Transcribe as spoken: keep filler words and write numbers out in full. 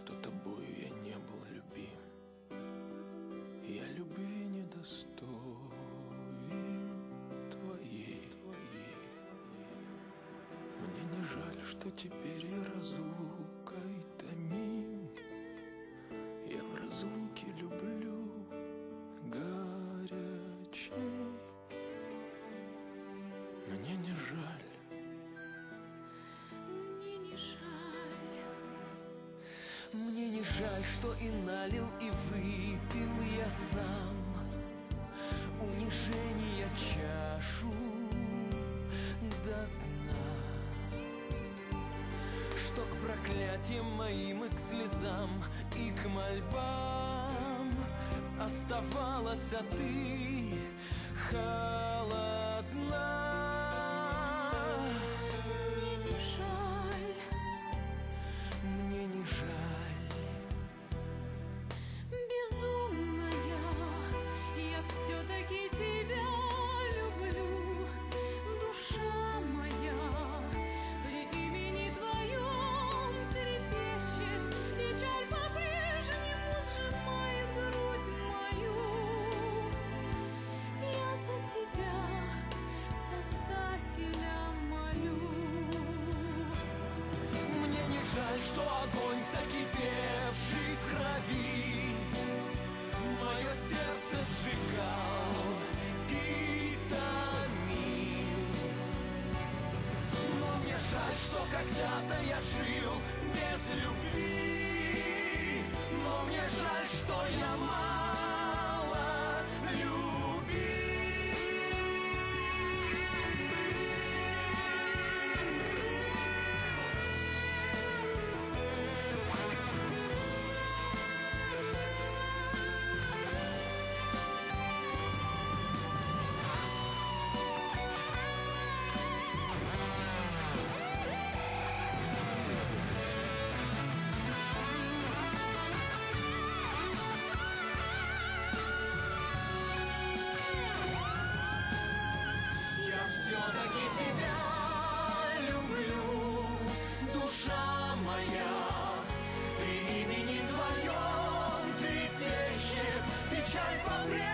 что тобою я не был любим. Я любви недостоин твоей, твоей. Мне не жаль, что теперь я разлукой томим. Я в разлуке люблю горячей. Мне не жаль. Мне не жаль. Мне не жаль, что и налил, и выпил я сам унижения чашу до дна, что к проклятиям моим и к слезам, и к мольбам оставалась, а ты холодна. Мне не жаль. Мне не жаль. Безумная, я все-таки тебя люблю, душа моя, при имени твоем трепещет, печаль по-прежнему сжимает грудь мою. Я за тебя, Создателя, молю. Мне не жаль, что огонь, закипевший в крови, мое сердце сжигал и томил. Но мне жаль, что когда-то я жил без любви. Но мне жаль, что я мало любил. Все-таки тебя люблю, душа моя, при имени твоем трепещет, печаль по-прежнему